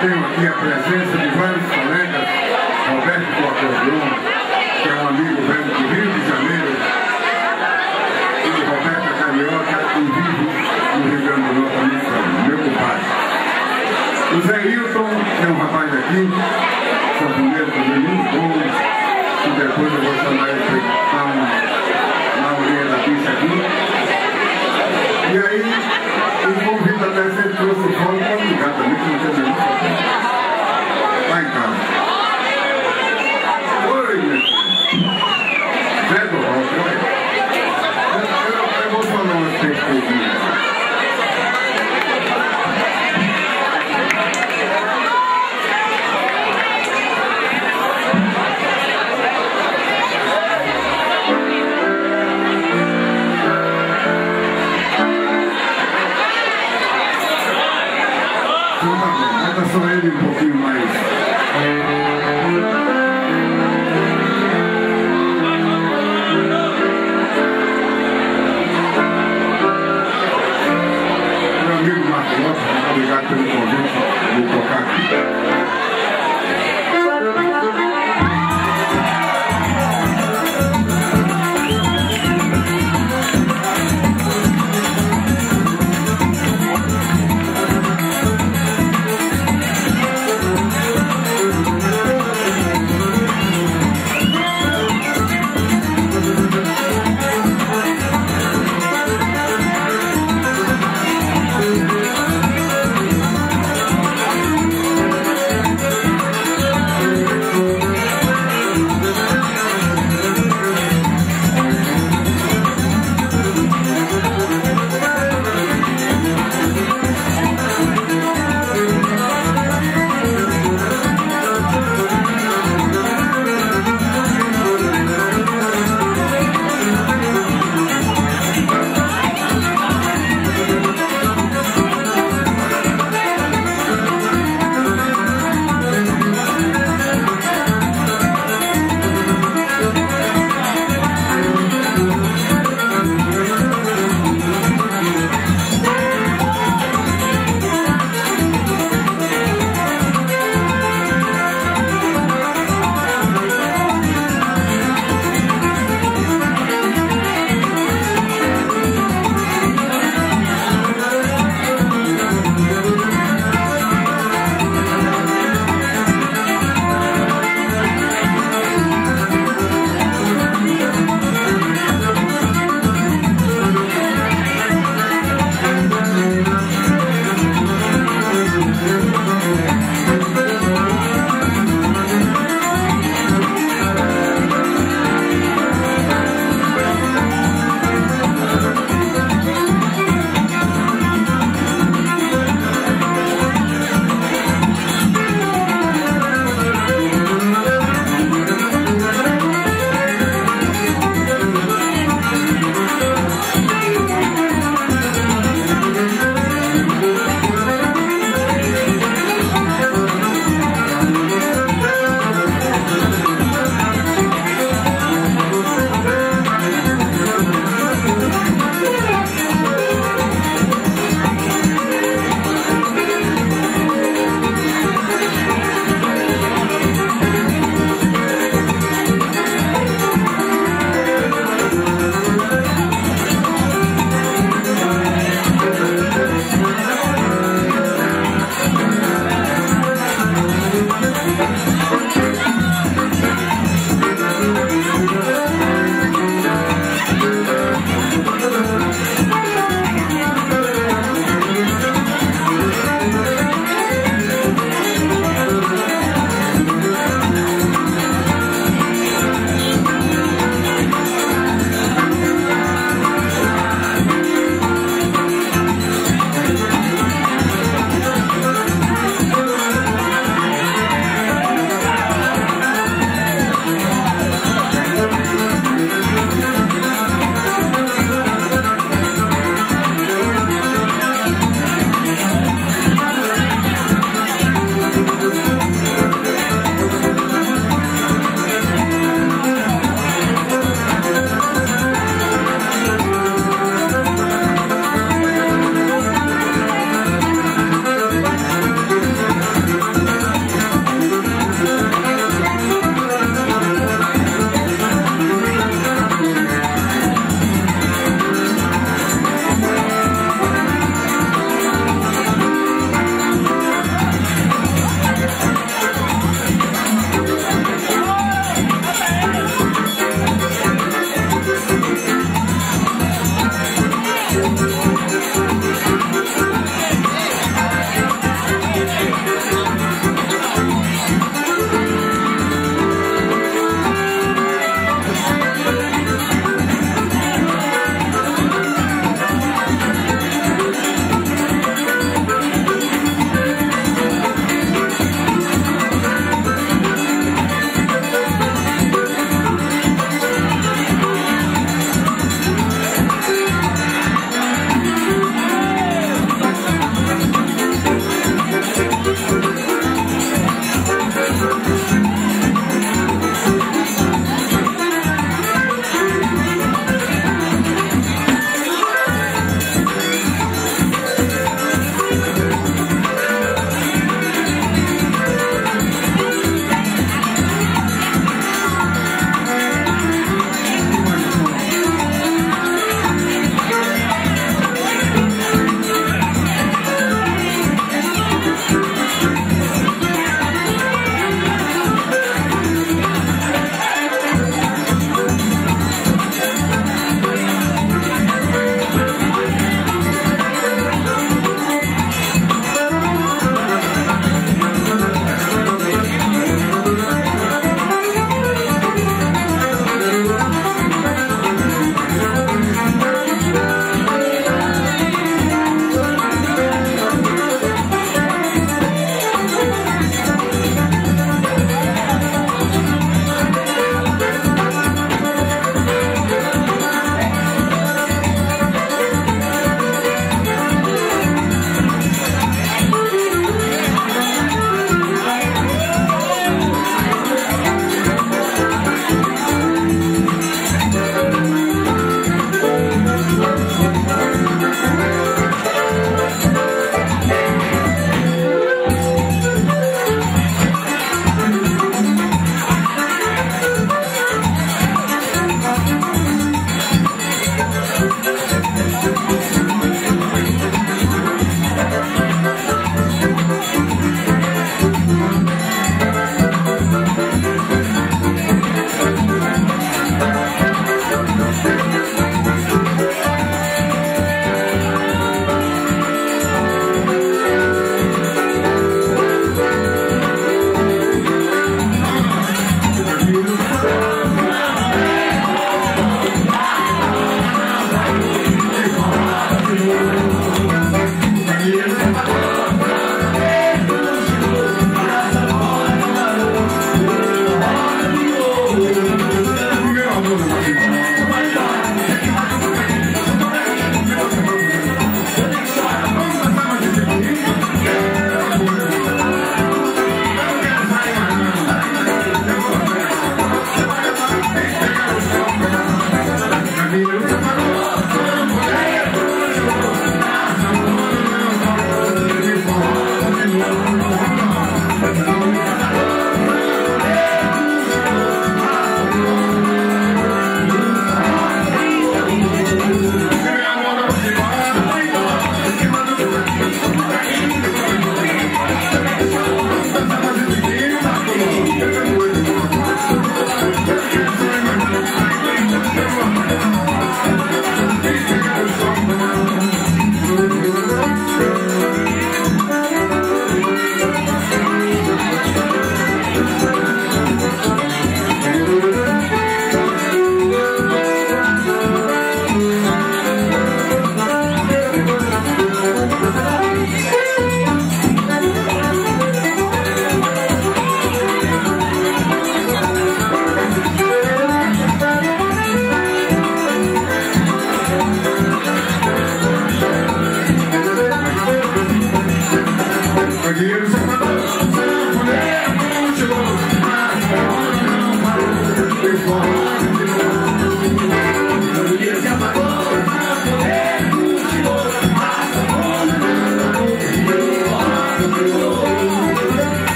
Tenho aqui a presença de vários colegas, Roberto do Acordeon, que é um amigo velho do Rio de Janeiro, e Roberto Carioca, que vive no Rio Grande do Norte, meu compadre. O Zé Hilton, que é um rapaz aqui, sanfoneiro também muito bom, e depois eu vou chamar ele para na orelha da pista aqui. E aí, o convite até sempre trouxe o fone para ligar também, que não tem nenhum problema. Lá em casa. Oi, minha filha. Zé do Rock, olha. Eu vou falar umas coisinhas. Só ele um pouquinho mais. Meu amigo Marcos Lopes, obrigado pelo convite de tocar aqui.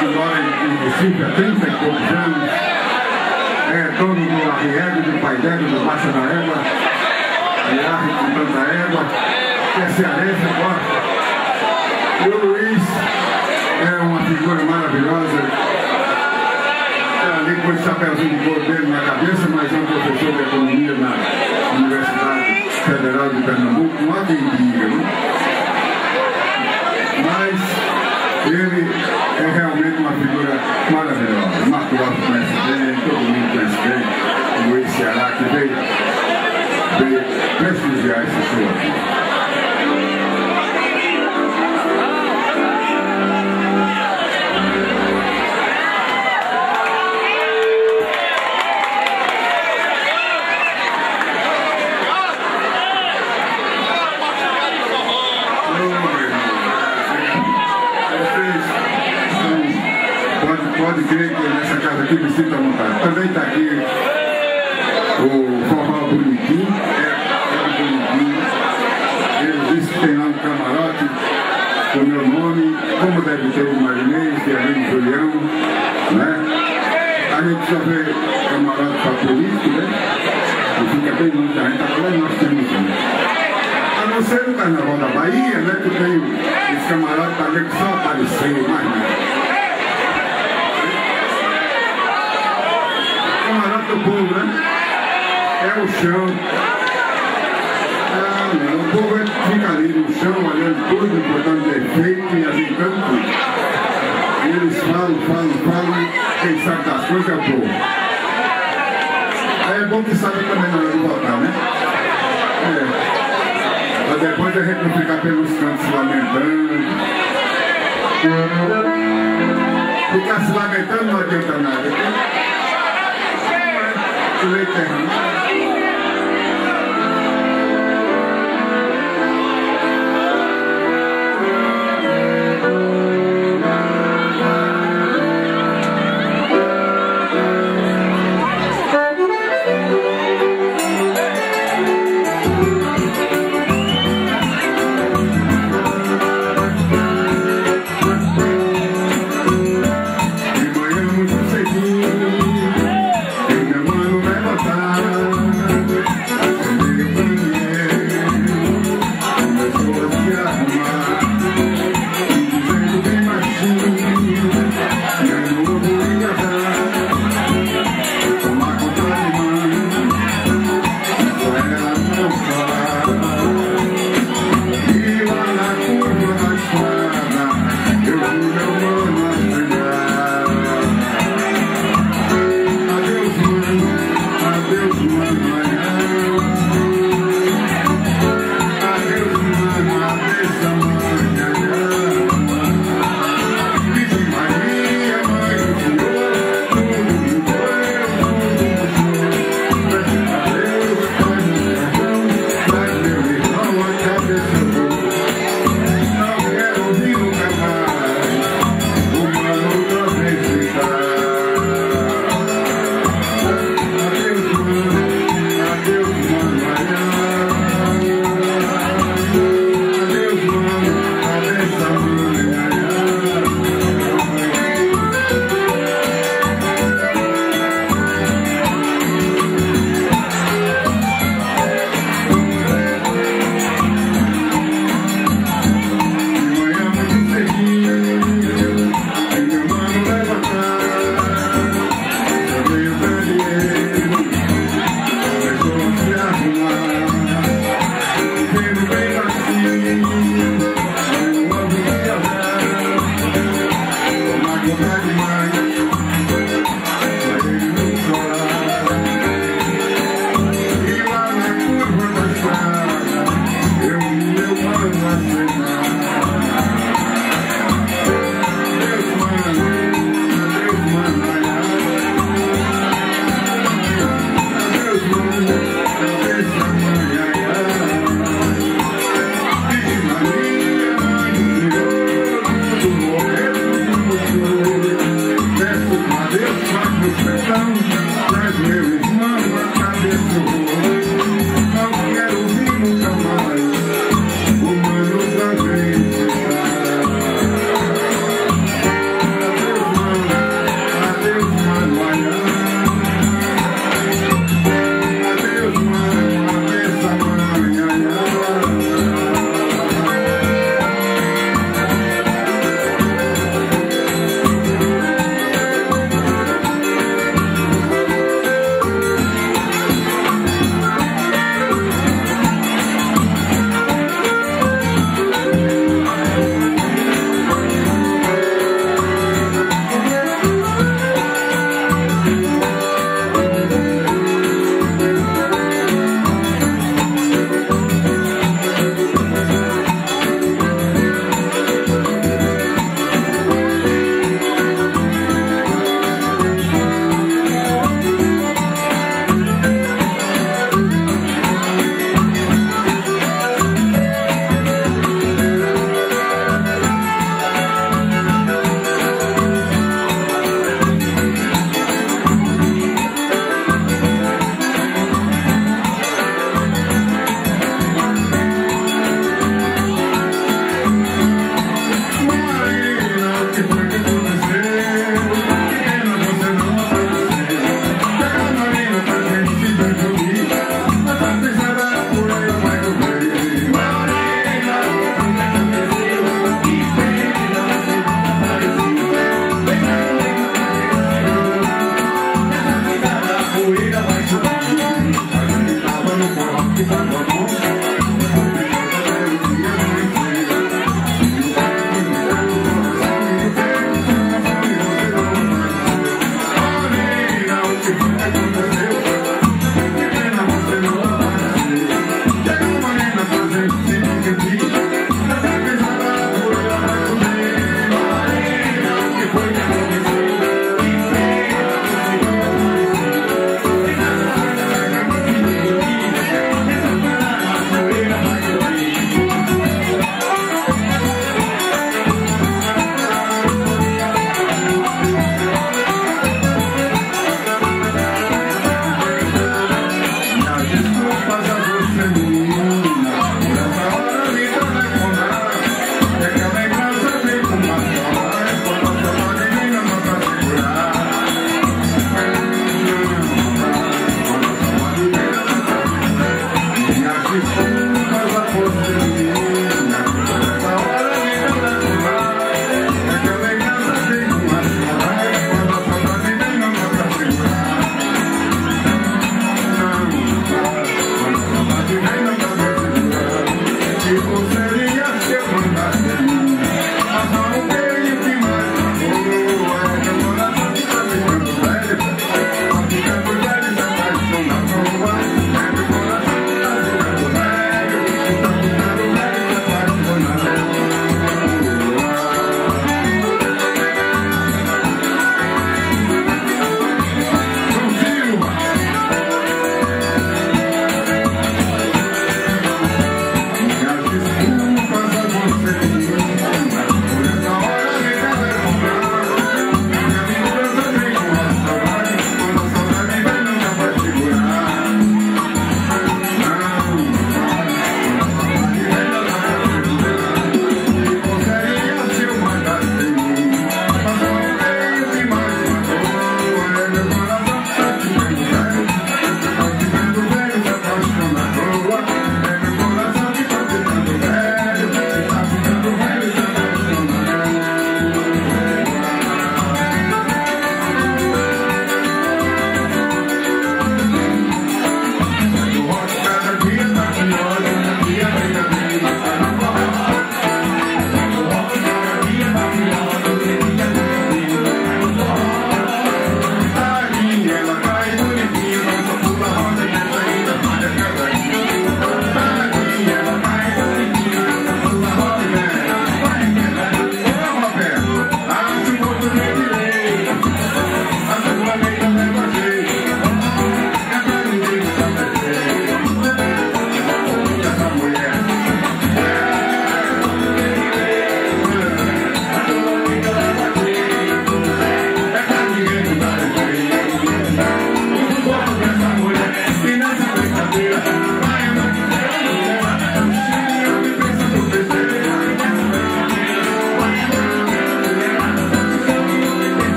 que mora em Recife há 30 e poucos anos, é dono do Arriego, do Pai d'Égua, do Baixa da Égua, e Arre com tanta égua, que é cearense, gosta. E o Luiz é uma figura maravilhosa, ali com esse chapéuzinho de cor dele na cabeça, mas é um professor de economia na Universidade Federal de Pernambuco, não há quem diga, né? Mas ele é realmente uma figura maravilhosa. Marco Lopes conhece bem, todo mundo conhece bem, o Luiz Ceará, que veio prestigiar esse show. Pode crer que nessa casa aqui me sinta à vontade. Também está aqui o forró bonitinho, bonitinho. Ele disse que tem lá um camarote com o meu nome, como deve ter o Marinês, que é ali o Julião, né? A gente só vê camarote para político, né? E fica bem muita gente, agora nós temos um. A não ser no Carnaval da Bahia, né? Que tem esse camarote para ver que só apareceu, mais nada. Camarote do povo, né? É o chão. Ah, não. O povo fica ali no chão, olhando tudo, botando defeito e ajeitando tudo. E eles falam. Quem sabe das coisas é o povo. É bom que sabe também na hora de votar, né? Mas depois a gente não ficar pelos cantos se lamentando. Ficar se lamentando não adianta nada. Leite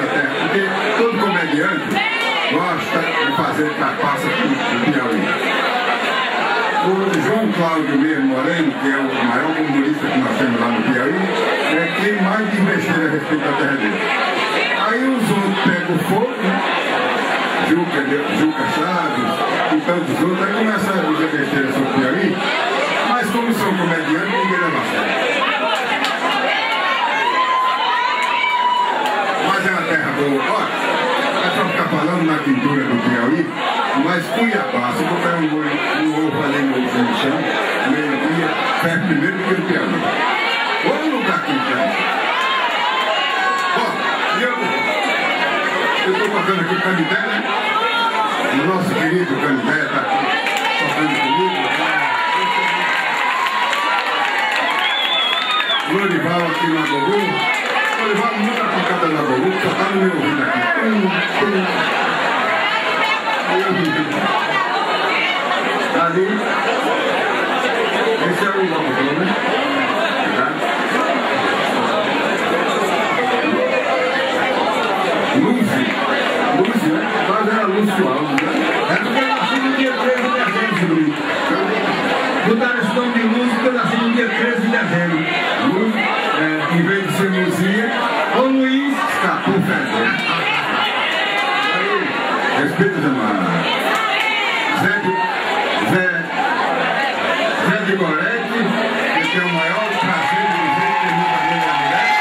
terra, porque todo comediante gosta de fazer trapaça no Piauí. O João Cláudio mesmo Moreno, que é o maior humorista que nós temos lá no Piauí, é quem mais diz besteira a respeito da terra dele. Aí os outros pegam o fogo, Juca Chaves e tantos outros, aí começam a dizer besteira sobre o Piauí, mas como são comediantes, ninguém leva a sério. Mas é uma terra boa. Olha, é só ficar falando na pintura do Piauí, mas Cuiabá, se botar um ovo ali no chão, meio-dia, ferro primeiro do que o Piauí. Olha o lugar que tem. Ó, eu estou tocando aqui o Canidé, né? O nosso querido Canidé está tocando comigo. O Lorival aqui no Agogu. O Lorival nunca tocada no Agogu, só está no meu ouvido aqui. Ali, esse é o locutor, né? Lúcio, né? Quase era Lúcio Alves, né? É porque eu nasci no dia 13 de dezembro, Luiz. Botaram esse nome de Lúcio porque eu nasci no dia 13 de dezembro. Lúcio, em vez de ser Luzia, ô Luiz, escapou fedendo. Aí, respeito, Zé de Gorete, que tem o maior prazer de dizer que nunca veio a mulher.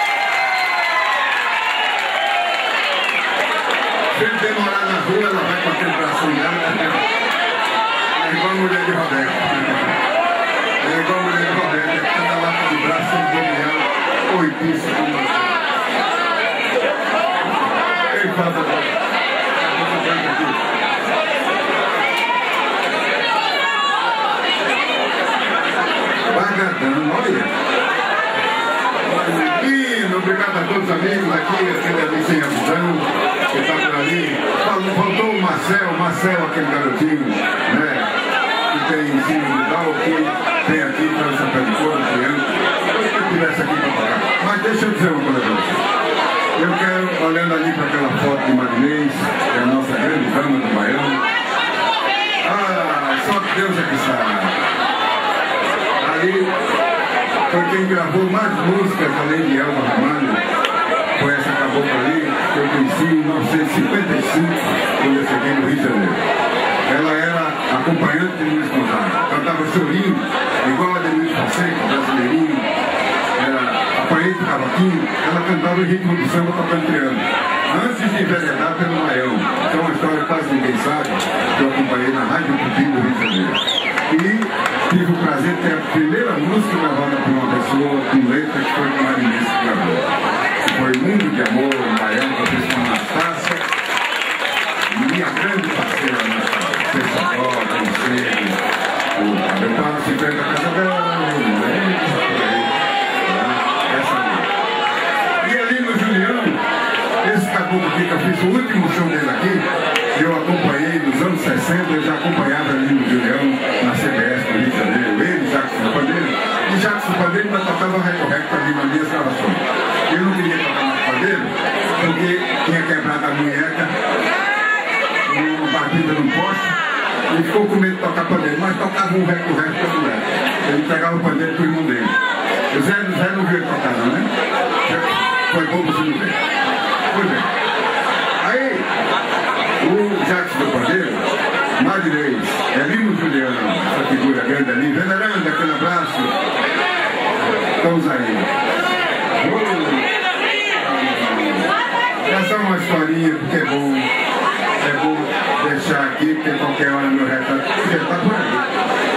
Se ele demorar na rua, ela vai com aquele bração dela. É igual a mulher de Roberto. É igual a mulher de Roberto, cada lata de braço é ela, oitíssimo. Ele fala. Bagatão, olha. Lindo, obrigado a todos os amigos aqui, aquele ali sem avisão, que está por ali. Faltou o Marcel, aquele garotinho, né? Que tem ensino individual, que tem aqui para o Chapéu de Couro, criança. Se eu tivesse aqui para pagar. Mas deixa eu dizer uma coisa para vocês. Eu quero, olhando ali para aquela foto de Marinês, que é a nossa grande dama do Baião. Ah, só Deus é que sabe. Ali foi quem gravou mais músicas além de Elba Ramalho, foi essa cabocla ali, que eu conheci em 1955, quando eu cheguei no Rio de Janeiro. Ela era acompanhante de Luiz Gonzaga, cantava chorinho, igual a de Luiz Fonseca, brasileirinho, era apanhei de cavaquinho, ela cantava em ritmo de samba tocando piano, antes de enveredar pelo Maião. Então é uma história que quase ninguém sabe, que eu acompanhei na Rádio Tupi do Rio de Janeiro. E tive o prazer de ter a primeira música gravada por uma pessoa com letra que foi o Marinês que gravou. Foi Mundo de Amor, o Baião, com a pessoa Anastácia, minha grande parceira Anastácia, Pessoal, Conselho, eu estava sempre na casa dela, essa ali. E ali no Julião, esse caboclo aqui que eu fiz o último show dele aqui, eu acompanhei nos anos 60, eu já acompanhava ali no Julião, na CBS do Rio de Janeiro, ele, Jacques do Pandeiro, e Jacques do Pandeiro ainda tocava recorrecto ali nas minhas gravações. Eu não queria tocar mais pandeiro, porque tinha quebrado a munheca, uma batida num poste, e ficou com medo de tocar pandeiro, mas tocava um recorrecto para a mulher. Ele pegava o pandeiro para o irmão dele. O Zé não viu ele tocar não, né? Foi bom você não ver. Pois bem. Aí, o Jacques do Pandeiro, Marinês, Elino Juliano, essa figura grande ali, venerando, aquele abraço, estamos aí. Essa é uma historinha, porque é bom deixar aqui, porque qualquer hora meu retrato já está por aí.